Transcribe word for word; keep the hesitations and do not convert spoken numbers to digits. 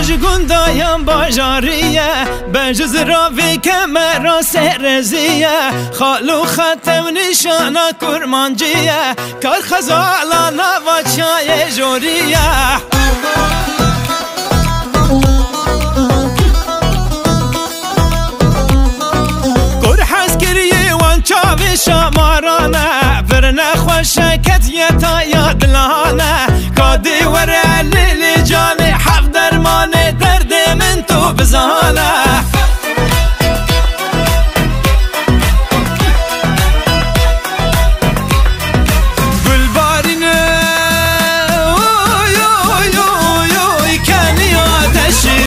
ماج گندایم باجاریه بجز راوی که مرا سرزیه خالو ختم نشانه کرمانجیه کار خزالانا و چای جوریه چاوی شمارانه برنه خوشکت یه تا یاد لانه کادی وره